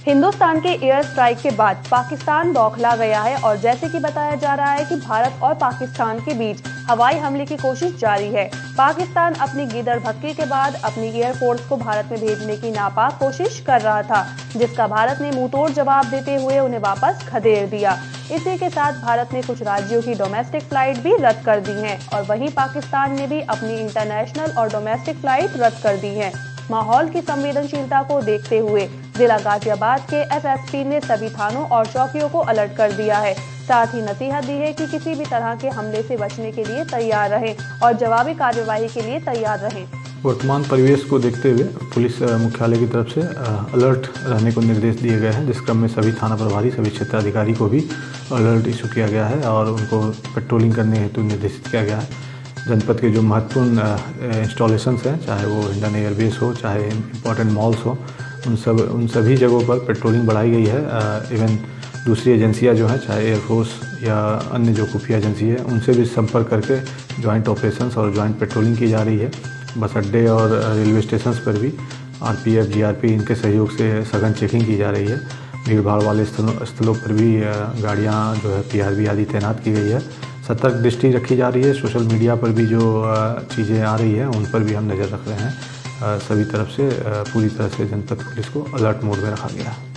हिंदुस्तान के air strike के बाद पाकिस्तान बौखला गया है और जैसे कि बताया जा रहा है कि भारत और पाकिस्तान के बीच हवाई हमले की कोशिश जारी है। पाकिस्तान अपनी गिदड़ भक्की के बाद अपनी एयरफोर्स को भारत में भेजने की नापाक कोशिश कर रहा था, जिसका भारत ने मुंहतोड़ जवाब देते हुए उन्हें वापस खदेड़ दिया। इसी के साथ भारत ने कुछ राज्यों की डोमेस्टिक फ्लाइट भी रद्द कर दी हैं और वहीं पाकिस्तान ने भी अपनी इंटरनेशनल और डोमेस्टिक फ्लाइट रद्द कर दी है। माहौल की संवेदनशीलता को देखते हुए जिला गाजियाबाद के एसएसपी ने सभी थानों और चौकियों को अलर्ट कर दिया है। साथ ही नसीहत दी है कि किसी भी तरह के हमले से बचने के लिए तैयार रहें और जवाबी कार्यवाही के लिए तैयार रहें। वर्तमान परिवेश को देखते हुए पुलिस मुख्यालय की तरफ से अलर्ट रहने को निर्देश दिए गए हैं, जिस क्रम में सभी थाना प्रभारी, सभी क्षेत्राधिकारी को भी अलर्ट इशू किया गया है और उनको पेट्रोलिंग करने हेतु निर्देशित किया गया है। जनपद के जो महत्वपूर्ण इंस्टॉलेशंस हैं, चाहे वो हिंडन एयरबेस हो, चाहे इम्पोर्टेंट मॉल्स हो, उन सभी जगहों पर पेट्रोलिंग बढ़ाई गई है। इवन दूसरी एजेंसियां जो हैं, चाहे एयरफोर्स या अन्य जो खुफिया एजेंसी है, उनसे भी संपर्क करके जॉइंट ऑपरेशंस और जॉइंट पेट्रोलिंग की जा रही है। बस अड्डे और रेलवे स्टेशंस पर भी आरपीएफ, जीआरपी इनके सहयोग से सघन चेकिंग की जा रही है। भीड़ भाड़ वाले स्थलों पर भी गाड़ियाँ जो है पीआरबी आदि तैनात की गई है। सतर्क दृष्टि रखी जा रही है। सोशल मीडिया पर भी जो चीज़ें आ रही हैं उन पर भी हम नज़र रख रहे हैं। सभी तरफ से पूरी तरह से जनपद पुलिस को अलर्ट मोड में रखा गया है।